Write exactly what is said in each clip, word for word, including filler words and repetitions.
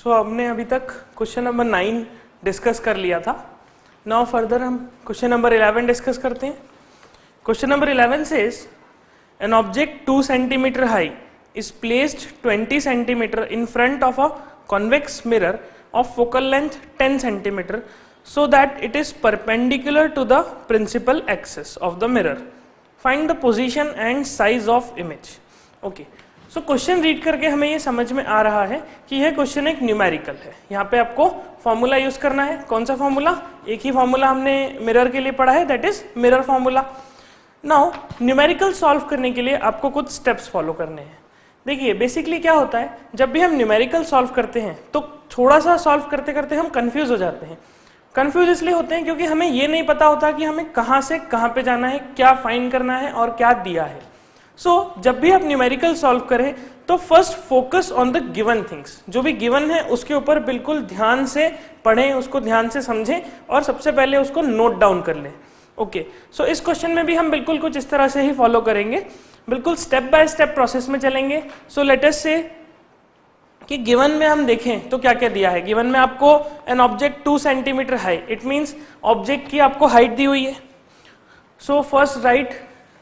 सो so, हमने अभी तक क्वेश्चन नंबर नाइन डिस्कस कर लिया था. नाउ फर्दर हम क्वेश्चन नंबर इलेवन डिस्कस करते हैं. Question number eleven says an object two centimetre high is placed twenty centimeter in front of a convex mirror of focal length ten centimeter so that it is perpendicular to the principal axis of the mirror. Find the position and size of image. Okay. So question read करके हमें ये समझ में आ रहा है कि यह question एक न्यूमेरिकल है. यहाँ पे आपको फॉर्मूला यूज करना है. कौन सा फॉर्मूला? एक ही फॉर्मूला हमने मिरर के लिए पढ़ा है, that is mirror formula. Now numerical solve करने के लिए आपको कुछ स्टेप्स फॉलो करने हैं. देखिए बेसिकली क्या होता है, जब भी हम न्यूमेरिकल सॉल्व करते हैं तो थोड़ा सा सॉल्व करते करते हम कंफ्यूज हो जाते हैं. कंफ्यूज इसलिए होते हैं क्योंकि हमें ये नहीं पता होता कि हमें कहाँ से कहाँ पे जाना है, क्या फाइंड करना है और क्या दिया है. सो so, जब भी आप न्यूमेरिकल सॉल्व करें तो first focus on the given things. जो भी गिवन है उसके ऊपर बिल्कुल ध्यान से पढ़ें, उसको ध्यान से समझें और सबसे पहले उसको नोट डाउन कर लें. ओके, सो इस क्वेश्चन में भी हम बिल्कुल कुछ इस तरह से ही फॉलो करेंगे, बिल्कुल स्टेप बाय स्टेप प्रोसेस में चलेंगे. सो लेट अस से कि गिवन में हम देखें तो क्या क्या दिया है. गिवन में आपको an object two centimetre high, it means object की आपको हाइट दी हुई है. So first write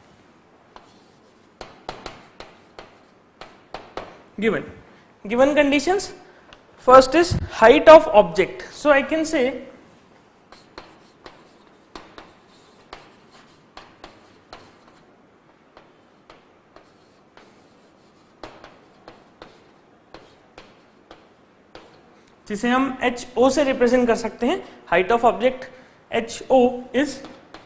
given given conditions. First is height of object. So I can say जिसे हम एच ओ से रिप्रेजेंट कर सकते हैं. Height of object H O is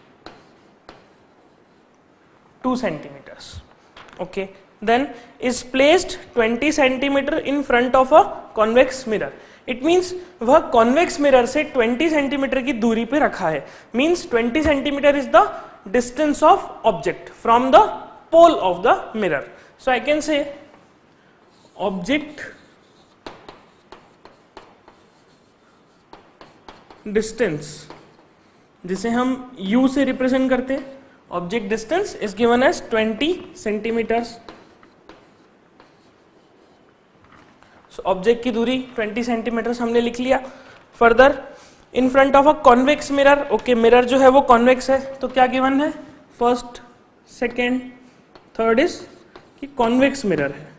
two centimetres. Okay, then is placed twenty centimetre in front of a convex mirror. It means वह convex mirror से twenty centimetre की दूरी पे रखा है. Means twenty centimetre is the distance of object from the pole of the mirror. So I can say object distance, जिसे हम u से रिप्रेजेंट करते हैं, object distance is given as twenty centimetres. So object की दूरी twenty centimetres हमने लिख लिया. Further in front of a convex mirror. Okay, mirror जो है वो कॉन्वेक्स है तो क्या गिवन है, फर्स्ट सेकेंड थर्ड इज कि कॉन्वेक्स मिरर है.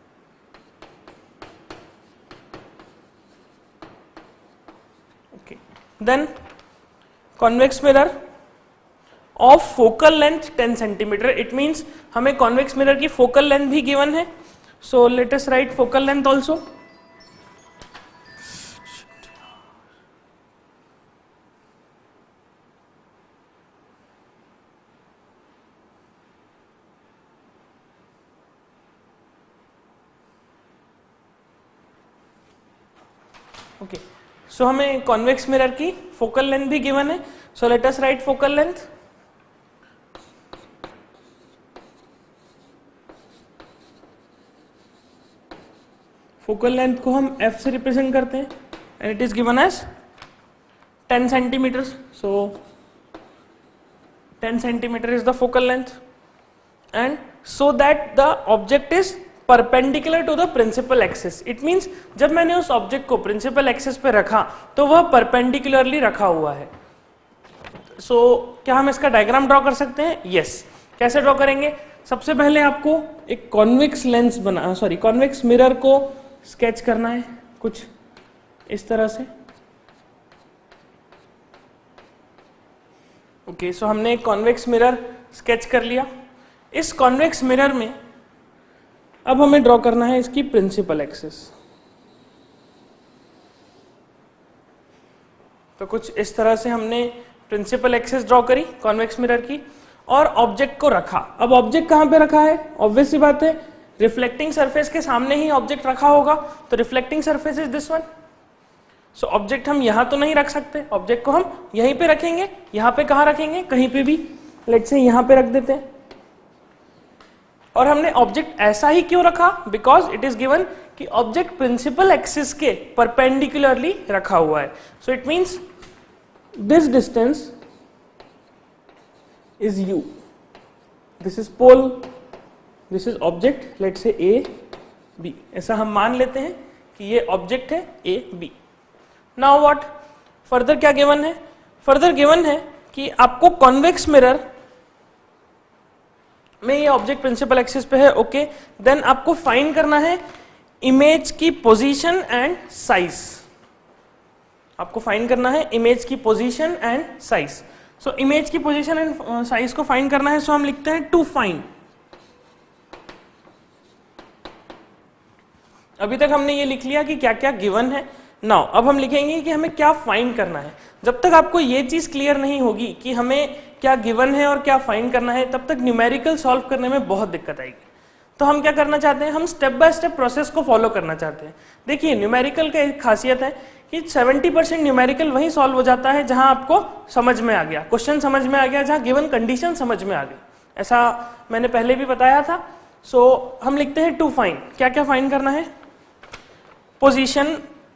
Then convex mirror of focal length ten centimetre. It means हमें कॉन्वेक्स मिरर की फोकल लेंथ भी गिवन है. So let us write focal length also. Okay, so हमें convex mirror की focal length भी given है. So let us write focal length. Focal length को हम f से रिप्रेजेंट करते हैं and it is given as ten centimetre. So ten centimetre is the focal length and so that the object is perpendicular to the principal axis. It means जब मैंने उस object को principal axis पे रखा तो वह परपेंडिकुलरली रखा हुआ है. सो so, क्या हम इसका डायग्राम ड्रॉ कर सकते हैं? Yes yes. कैसे ड्रॉ करेंगे? सबसे पहले आपको एक कॉन्वेक्स लेंस बना सॉरी कॉन्वेक्स मिरर को स्केच करना है कुछ इस तरह से. ओके okay, सो so हमने एक कॉन्वेक्स मिरर स्केच कर लिया. इस कॉन्वेक्स मिरर में अब हमें ड्रॉ करना है इसकी प्रिंसिपल एक्सिस. तो कुछ इस तरह से हमने प्रिंसिपल एक्सिस ड्रॉ करी कॉन्वेक्स मिरर की और ऑब्जेक्ट को रखा. अब ऑब्जेक्ट कहां पे रखा है? ऑब्वियस सी बात है, रिफ्लेक्टिंग सरफेस के सामने ही ऑब्जेक्ट रखा होगा. तो reflecting surface is this one. So object हम यहां तो नहीं रख सकते, ऑब्जेक्ट को हम यहीं पे रखेंगे. यहां पे कहां रखेंगे? कहीं पे भी, लेट्स से यहां पे रख देते हैं. और हमने ऑब्जेक्ट ऐसा ही क्यों रखा? बिकॉज इट इज गिवन कि ऑब्जेक्ट प्रिंसिपल एक्सिस के परपेंडिकुलरली रखा हुआ है. So it means this distance is u. This is pole, this is object, let's say a b. ऐसा हम मान लेते हैं कि ये ऑब्जेक्ट है A B. Now what further क्या गिवन है? फर्दर गिवन है कि आपको कॉन्वेक्स मिरर में ये ऑब्जेक्ट प्रिंसिपल एक्सिस पे है, ओके, देन आपको फाइंड करना है इमेज की पोजीशन एंड साइज। आपको फाइंड करना है इमेज की position and size. So image की पोजीशन एंड साइज को फाइंड करना है, सो so हम लिखते हैं टू फाइंड। अभी तक हमने ये लिख लिया कि क्या क्या गिवन है। नाउ अब हम लिखेंगे कि हमें क्या फाइंड करना है। जब तक आपको ये चीज क्लियर नहीं होगी कि हमें क्या गिवन है और क्या फाइंड करना है, तब तक न्यूमेरिकल सॉल्व करने में बहुत दिक्कत आएगी। तो हम क्या करना चाहते हैं, हम स्टेप बाय स्टेप प्रोसेस को फॉलो करना चाहते हैं। देखिए न्यूमेरिकल का एक खासियत है कि सेवेंटी परसेंट न्यूमेरिकल वहीं सॉल्व हो जाता है जहां आपको समझ में आ गया, क्वेश्चन समझ में आ गया, जहां गिवन कंडीशन समझ में आ गई। ऐसा मैंने पहले भी बताया था। सो so, हम लिखते हैं टू फाइंड। क्या क्या फाइंड करना है? Position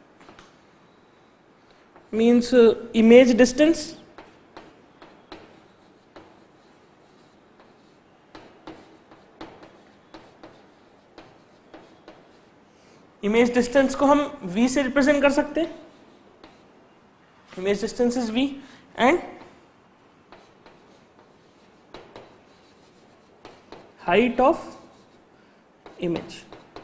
means image distance, image distance को हम v से रिप्रेजेंट कर सकते हैं। Image distance is v and height of image,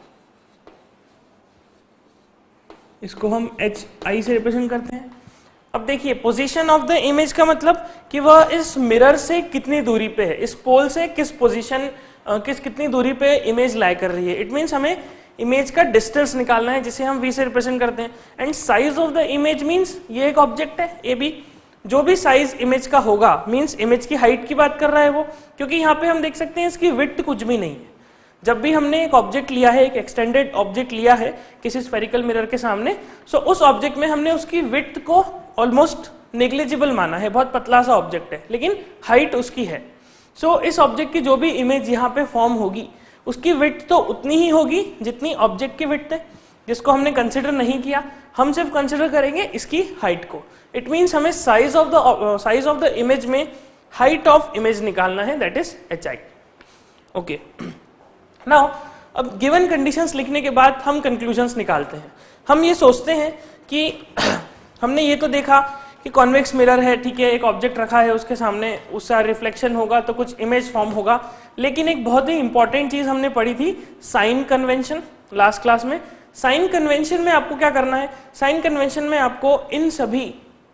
इसको हम एच आई से रिप्रेजेंट करते हैं। अब देखिए पोजीशन ऑफ द इमेज का मतलब कि वह इस मिरर से कितनी दूरी पे है, इस पोल से किस पोजीशन किस कितनी दूरी पे इमेज लाई कर रही है। इट मीन्स हमें इमेज का डिस्टेंस निकालना है जिसे हम v से रिप्रेजेंट करते हैं। And size of the image means ये एक ऑब्जेक्ट है ए बी, जो भी साइज इमेज का होगा मीन्स इमेज की हाइट की बात कर रहा है वो, क्योंकि यहाँ पे हम देख सकते हैं इसकी विड्थ कुछ भी नहीं है। जब भी हमने एक ऑब्जेक्ट लिया है, एक एक्सटेंडेड ऑब्जेक्ट लिया है किसी स्फेरिकल मिरर के सामने, सो उस ऑब्जेक्ट में हमने उसकी विड्थ को ऑलमोस्ट नेग्लिजिबल माना है, बहुत पतला सा ऑब्जेक्ट है, लेकिन हाइट उसकी है। सो so, इस ऑब्जेक्ट की जो भी इमेज यहाँ पे फॉर्म होगी उसकी विड्थ तो उतनी ही होगी जितनी ऑब्जेक्ट की विड्थ है, जिसको हमने कंसिडर नहीं किया। हम सिर्फ कंसिडर करेंगे इसकी हाइट को। इट मीन्स हमें size of the size of the image में हाइट ऑफ इमेज निकालना है, that is H I. Okay, now अब गिवन कंडीशंस लिखने के बाद हम कंक्लूजन्स निकालते हैं। हम ये सोचते हैं कि हमने ये तो देखा कि कॉन्वेक्स मिरर है, ठीक है, एक ऑब्जेक्ट रखा है उसके सामने, उसका रिफ्लेक्शन होगा तो कुछ इमेज फॉर्म होगा। लेकिन एक बहुत ही इंपॉर्टेंट चीज हमने पढ़ी थी, साइन कन्वेंशन, लास्ट क्लास में। साइन कन्वेंशन में आपको क्या करना है? साइन कन्वेंशन में आपको इन सभी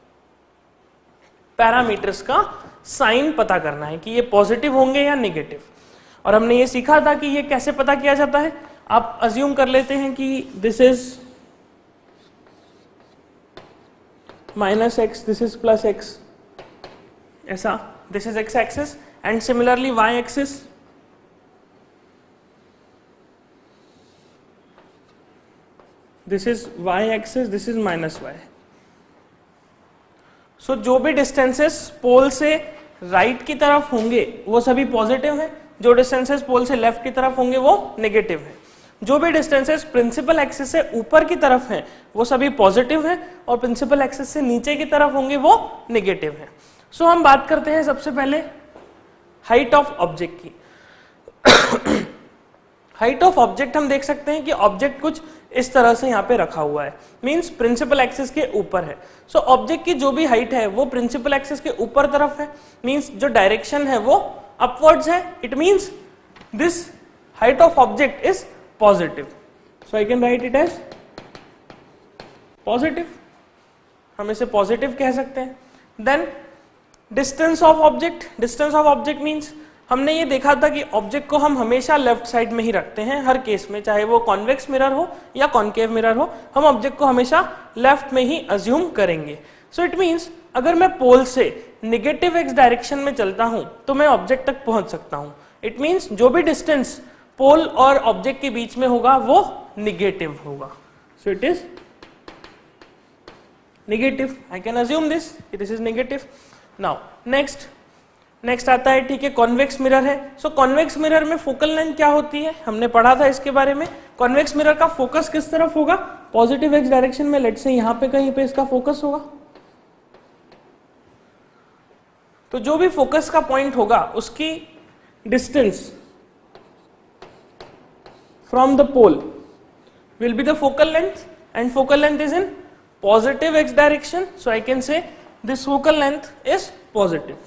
पैरामीटर्स का साइन पता करना है कि ये पॉजिटिव होंगे या नेगेटिव। और हमने ये सीखा था कि ये कैसे पता किया जाता है। आप अज्यूम कर लेते हैं कि this is minus X, this is plus X, ऐसा, this is X axis and similarly Y axis, this is Y axis, this is minus Y. So जो भी डिस्टेंसेस पोल से राइट की तरफ होंगे वो सभी पॉजिटिव है, जो डिस्टेंसेस पोल से लेफ्ट की तरफ होंगे वो नेगेटिव है। जो भी डिस्टेंसेस प्रिंसिपल एक्सिस से ऊपर की तरफ हैं वो सभी पॉजिटिव हैं, और प्रिंसिपल एक्सिस से नीचे की तरफ होंगे वो नेगेटिव हैं। सो हम बात करते हैं सबसे पहले हाइट ऑफ ऑब्जेक्ट की। हाइट ऑफ ऑब्जेक्ट हम देख सकते हैं कि ऑब्जेक्ट कुछ इस तरह से यहाँ पे रखा हुआ है, मींस प्रिंसिपल एक्सिस के ऊपर है। सो so, ऑब्जेक्ट की जो भी हाइट है वो प्रिंसिपल एक्सिस के ऊपर तरफ है, मींस जो डायरेक्शन है वो अपवर्ड्स है। It means this height of object is positive, so I can write it as positive. हम इसे पॉजिटिव कह सकते हैं। Then distance of object, distance of object means हमने ये देखा था कि ऑब्जेक्ट को हम हमेशा लेफ्ट साइड में ही रखते हैं हर केस में, चाहे वो कॉन्वेक्स मिरर हो या कॉन्केव मिरर हो, हम ऑब्जेक्ट को हमेशा लेफ्ट में ही अज्यूम करेंगे। सो इट मींस अगर मैं पोल से नेगेटिव एक्स डायरेक्शन में चलता हूं तो मैं ऑब्जेक्ट तक पहुंच सकता हूं। इट मींस जो भी डिस्टेंस पोल और ऑब्जेक्ट के बीच में होगा वो नेगेटिव होगा। So it is negative, I can assume this, this is negative. Now next next आता है, ठीक है, कॉन्वेक्स मिरर है। सो कॉन्वेक्स मिरर में फोकल लेंथ क्या होती है, हमने पढ़ा था इसके बारे में। कॉन्वेक्स मिरर का फोकस किस तरफ होगा? पॉजिटिव एक्स डायरेक्शन में। लेट्स से यहां पे कहीं पे इसका फोकस होगा, तो जो भी फोकस का पॉइंट होगा उसकी distance from the pole will be the focal length. and focal length is in positive x direction, so I can say this focal length is positive.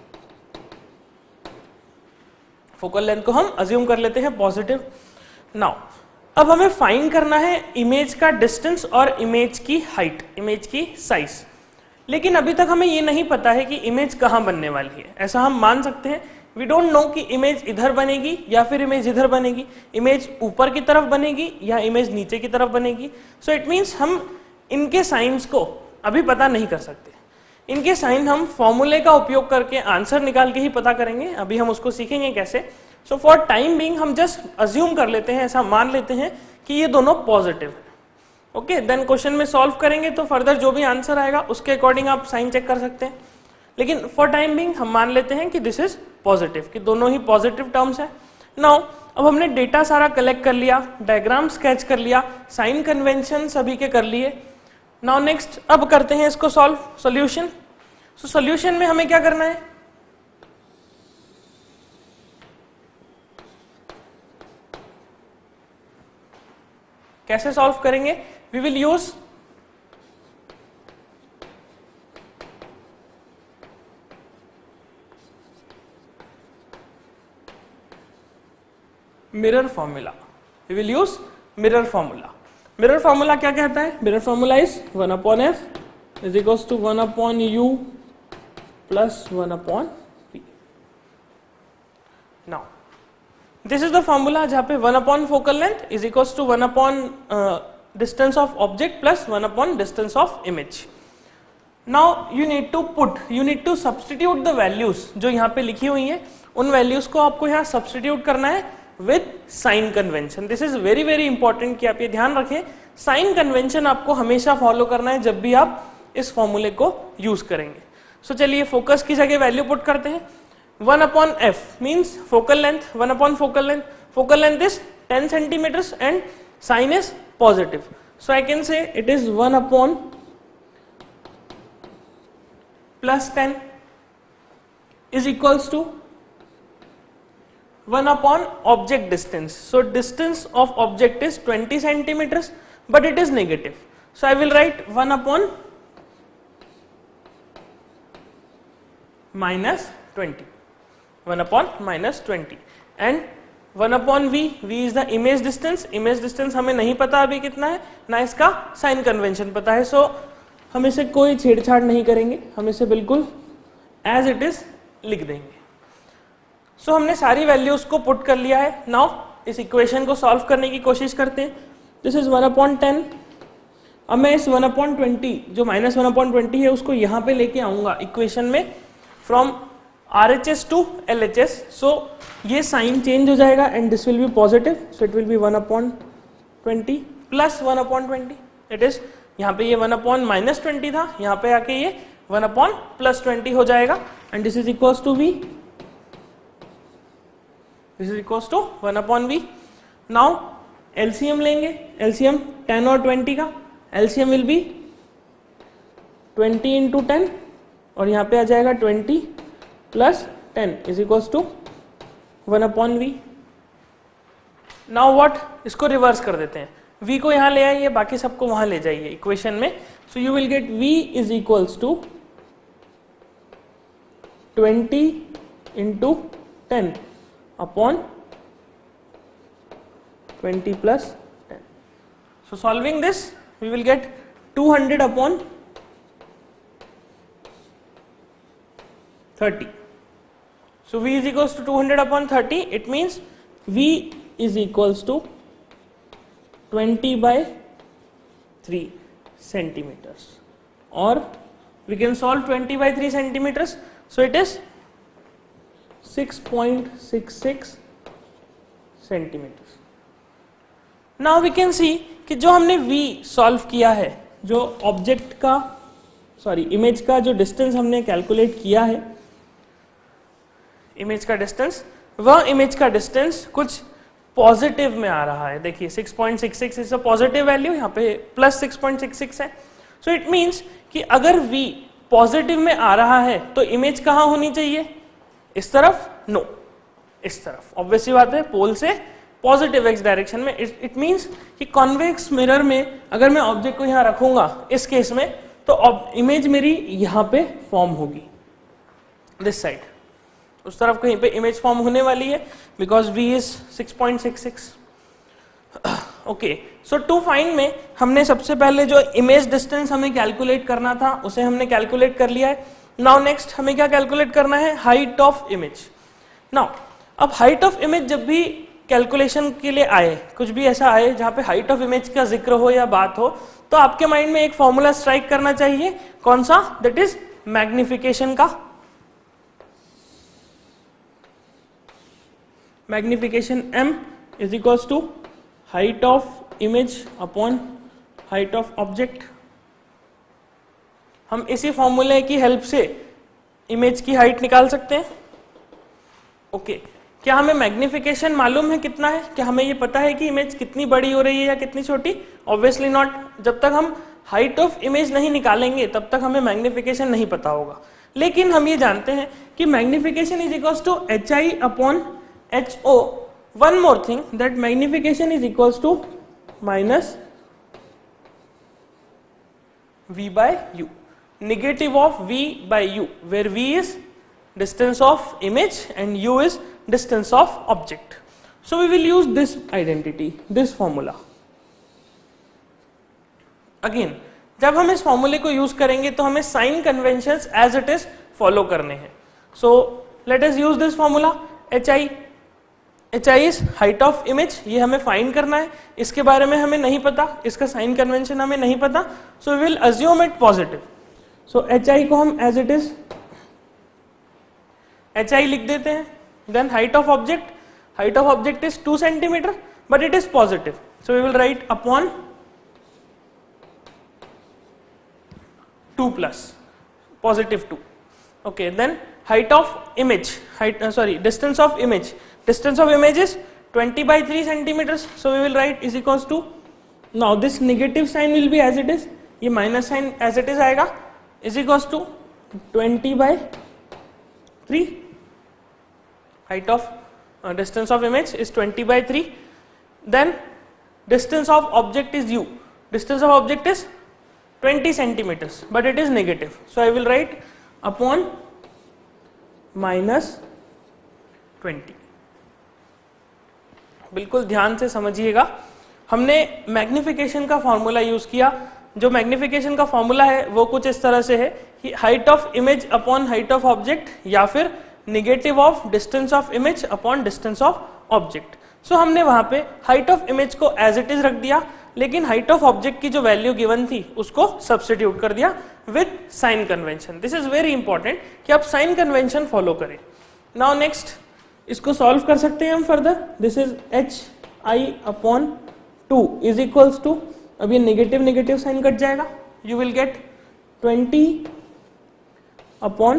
Focal length को हम assume कर लेते हैं positive. Now अब हमें find करना है image का डिस्टेंस और इमेज की हाइट, इमेज की साइज. लेकिन अभी तक हमें ये नहीं पता है कि इमेज कहाँ बनने वाली है. ऐसा हम मान सकते हैं, वी डोंट नो कि इमेज इधर बनेगी या फिर इमेज इधर बनेगी, इमेज ऊपर की तरफ बनेगी या इमेज नीचे की तरफ बनेगी. सो इट मीन्स हम इनके साइंस को अभी पता नहीं कर सकते. इनके साइन हम फॉर्मूले का उपयोग करके आंसर निकाल के ही पता करेंगे. अभी हम उसको सीखेंगे कैसे. सो फॉर टाइम बीइंग हम जस्ट अज्यूम कर लेते हैं, ऐसा मान लेते हैं कि ये दोनों पॉजिटिव है. ओके, देन क्वेश्चन में सॉल्व करेंगे तो फर्दर जो भी आंसर आएगा उसके अकॉर्डिंग आप साइन चेक कर सकते हैं. लेकिन फॉर टाइम बीइंग हम मान लेते हैं कि दिस इज पॉजिटिव, कि दोनों ही पॉजिटिव टर्म्स है. नाउ अब हमने डेटा सारा कलेक्ट कर लिया, डायग्राम स्केच कर लिया, साइन कन्वेंशन सभी के कर लिए. नाउ नेक्स्ट अब करते हैं इसको सॉल्व, सॉल्यूशन. सो सॉल्यूशन में हमें क्या करना है, कैसे सॉल्व करेंगे. We will use mirror formula. We will use mirror formula. Mirror formula क्या कहता है, mirror formula is one upon F is equals to one upon U plus one upon P. Now this is the formula जहां पे one upon focal length is equals to one upon distance of object plus one upon distance of image. Now you need to put, you need to substitute the values जो यहाँ पे लिखी हुई हैं. उन values को आपको यहाँ सब्सटीट्यूट करना है with sign convention. This is very very important कि आप ये ध्यान रखें, साइन कन्वेंशन आपको हमेशा फॉलो करना है जब भी आप इस फॉर्मूले को यूज करेंगे. सो so, चलिए फोकस की जगह वैल्यू पुट करते हैं. One upon F means focal length, one upon focal length, focal length is ten centimeters and sign is positive. So I can say it is one upon plus ten is equals to one upon object distance. So distance of object is twenty centimeters, but it is negative. So I will write one upon minus twenty. one upon minus twenty and one upon v. v is the image distance. image distance हमें नहीं पता अभी कितना है, ना इसका sign convention पता है. सो हम इसे कोई छेड़छाड़ नहीं करेंगे, हम इसे बिल्कुल एज इट इज लिख देंगे. सो so, हमने सारी वैल्यूज को पुट कर लिया है. नाउ इस इक्वेशन को सॉल्व करने की कोशिश करते हैं. This is one upon ten. अब मैं इस वन अपॉन ट्वेंटी जो माइनस वन अपॉन ट्वेंटी है उसको यहाँ पे लेके आऊंगा इक्वेशन में, from R H S to L H S. So ये साइन चेंज हो जाएगा and this will be positive. So it will be one upon twenty plus one upon twenty. It is यहाँ पे ये वन अपॉन माइनस ट्वेंटी था, यहाँ पे आके ये वन अपॉन प्लस ट्वेंटी हो जाएगा and this is equals to V. This is equals to one upon V. Now LCM लेंगे. एलसीएम टेन और ट्वेंटी का LCM will be twenty into ten और यहाँ पे आ जाएगा twenty plus ten is equals to one upon V. Now what, इसको reverse कर देते हैं. v को यहाँ ले आइए, बाकी सबको वहां ले जाइए इक्वेशन में. So you will get v is equals to twenty into ten upon twenty plus ten. So solving this we will get two hundred upon thirty. So v is equals to two hundred upon thirty. It means v is equals to twenty by three centimeters. Or we can solve twenty by three centimeters. So it is six point six six centimeters. Now we can see कि जो हमने v solve किया है, जो object का sorry image का जो distance हमने कैलकुलेट किया है, इमेज का डिस्टेंस, वह इमेज का डिस्टेंस कुछ पॉजिटिव में आ रहा है. देखिए six point six six is a positive value, यहाँ पे plus six point six six है. सो इट मीन्स कि अगर v पॉजिटिव में आ रहा है तो इमेज कहाँ होनी चाहिए, इस तरफ? नो no, इस तरफ. ऑब्वियसली बात है, पोल से पॉजिटिव एक्स डायरेक्शन में। इट मीन्स कि कॉन्वेक्स मिरर में अगर मैं ऑब्जेक्ट को यहाँ रखूंगा इस केस में, तो इमेज मेरी यहाँ पे फॉर्म होगी दिस साइड, उस तरफ कहीं पे इमेज फॉर्म होने वाली है, because v is six point six six. Okay, so to find में हमने सबसे पहले जो इमेज डिस्टेंस हमें कैलकुलेट करना था उसे हमने कैलकुलेट कर लिया है। नाउ नेक्स्ट हमें क्या कैलकुलेट करना है, हाइट ऑफ इमेज। नाउ अब हाइट ऑफ इमेज जब भी कैलकुलेशन के लिए आए, कुछ भी ऐसा आए जहां पे हाइट ऑफ इमेज का जिक्र हो या बात हो, तो आपके माइंड में एक फॉर्मूला स्ट्राइक करना चाहिए, कौन सा, दैट इज मैग्निफिकेशन का। Magnification m is equals to height of image upon height of object. हम इसी फॉर्मूले की हेल्प से इमेज की हाइट निकाल सकते हैं। Okay okay. क्या हमें मैग्निफिकेशन मालूम है कितना है? क्या हमें ये पता है कि इमेज कितनी बड़ी हो रही है या कितनी छोटी? Obviously not. जब तक हम हाइट ऑफ इमेज नहीं निकालेंगे तब तक हमें मैग्निफिकेशन नहीं पता होगा। लेकिन हम ये जानते हैं कि magnification is equals to H I upon H O. One more thing, that magnification is equals to minus v by u, negative of v by u, where v is distance of image and u is distance of object. So we will use this identity, this formula. Again, जब हम इस फॉर्मूले को use करेंगे तो हमें sign conventions as it is follow करने हैं। So let us use this formula H I. H I is height of image, ये हमें फाइंड करना है, इसके बारे में हमें नहीं पता, इसका साइन कन्वेंशन हमें नहीं पता, so we will assume it positive. So H I को हम as it is H I लिख देते हैं। Then height of object, height of object is two centimeter but it is positive, so we will write upon two plus positive two. Okay, then height of image, height uh, sorry distance of image, distance of image is twenty by three centimeters, so we will write is equals to, now this negative sign will be as it is, ये minus sign as it is आएगा, is equals to twenty by three, height of uh, distance of image is twenty by three, then distance of object is u, distance of object is twenty centimeters but it is negative, so I will write upon minus twenty. बिल्कुल ध्यान से समझिएगा, हमने magnification का formula use किया। जो magnification का formula है वो कुछ इस तरह से है कि height of image upon height of object या फिर negative of distance of image upon distance of object. So हमने वहां पे हाइट ऑफ इमेज को एज इट इज रख दिया, लेकिन हाइट ऑफ ऑब्जेक्ट की जो वैल्यू गिवन थी उसको सब्स्टिट्यूट कर दिया with sign convention. This is very important कि आप साइन कन्वेंशन फॉलो करें। नाउ नेक्स्ट इसको सॉल्व कर सकते हैं हम further. This is H I upon two is equals to, अब ये नेगेटिव नेगेटिव साइन कट जाएगा, you will get twenty upon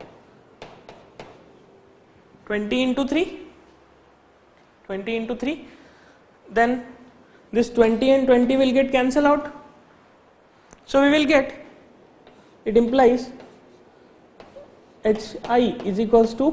twenty into three, twenty into three, then this twenty and twenty will get cancel out, so we will get, it implies H I is equals to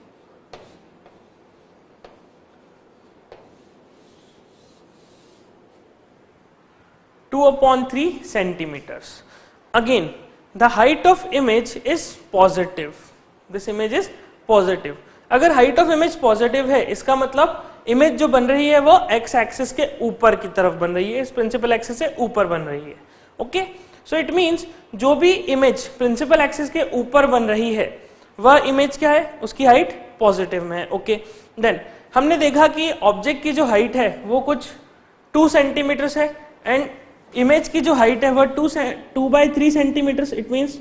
two upon three centimeters. Again the height of image is positive, this image is positive. अगर height of image positive है इसका मतलब image जो बन रही है वो x axis के ऊपर की तरफ बन रही है, इस प्रिंसिपल एक्सिस से ऊपर बन रही है। ओके, सो इट मींस जो भी इमेज प्रिंसिपल एक्सिस के ऊपर बन रही है वह इमेज क्या है, उसकी हाइट पॉजिटिव में है। ओके, देन हमने देखा कि ऑब्जेक्ट की जो हाइट है वो कुछ टू सेंटीमीटर है एंड इमेज की जो हाइट है वह two two by three centimeter. It means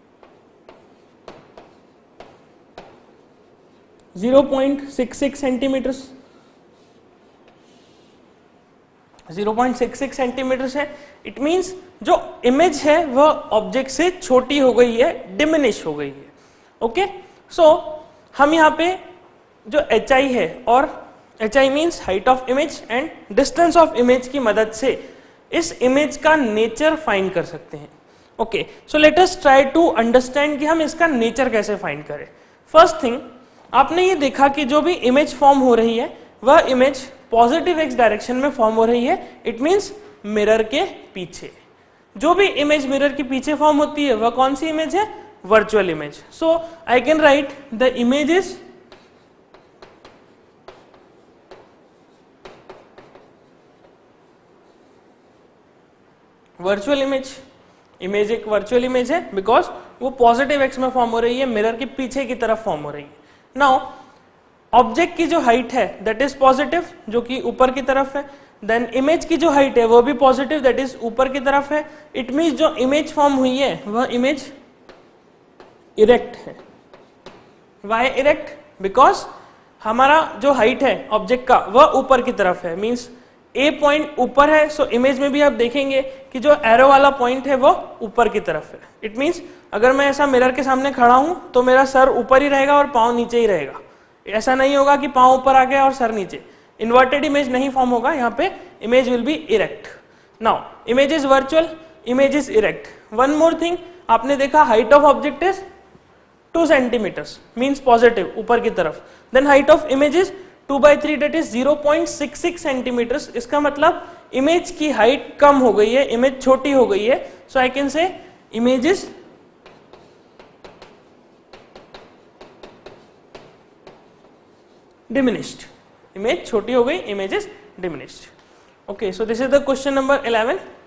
zero point six six centimeter, zero point six six centimeter है। इट मींस जो इमेज है वह ऑब्जेक्ट से छोटी हो गई है, डिमिनिश हो गई है। ओके, सो हम यहाँ पे जो एच आई है, और H I means height of image and distance of image की मदद से इस इमेज का नेचर फाइंड कर सकते हैं। Okay, so let us try to understand कि हम इसका नेचर कैसे फाइंड करें। फर्स्ट थिंग, आपने ये देखा कि जो भी इमेज फॉर्म हो रही है वह इमेज पॉजिटिव एक्स डायरेक्शन में फॉर्म हो रही है, इट मींस मिरर के पीछे। जो भी इमेज मिरर के पीछे फॉर्म होती है वह कौन सी इमेज है? Virtual image. So I can write the image is virtual image. Image एक वर्चुअल इमेज है बिकॉज वो पॉजिटिव एक्स में फॉर्म हो रही है, मिरर के पीछे की तरफ फॉर्म हो रही है। नाउ ऑब्जेक्ट की जो हाइट है दैट इज पॉजिटिव, जो कि ऊपर की तरफ है। देन इमेज की जो हाइट है वो भी पॉजिटिव, दैट इज ऊपर की तरफ है। इट मीन्स जो इमेज फॉर्म हुई है वह इमेज इरेक्ट है। Why erect? बिकॉज हमारा जो हाइट है ऑब्जेक्ट का वह ऊपर की तरफ है, मीन्स ए पॉइंट ऊपर है। सो so इमेज में भी आप देखेंगे कि जो एरो वाला पॉइंट है वो ऊपर की तरफ है। इट मीन्स अगर मैं ऐसा मिरर के सामने खड़ा हूं तो मेरा सर ऊपर ही रहेगा और पांव नीचे ही रहेगा। ऐसा नहीं होगा कि पांव ऊपर आ गया और सर नीचे। इन्वर्टेड इमेज नहीं फॉर्म होगा, यहाँ पे image will be erect. Now image is virtual, image is erect. One more thing, आपने देखा height of object is two centimeters, means positive ऊपर की तरफ। Then height of image is two by three, that is zero point six six centimeters. इसका मतलब image की height कम हो गई है, इमेज छोटी हो गई है। So I can say image is diminished. Image छोटी हो गई, image is diminished. Okay, so this is the question number eleven.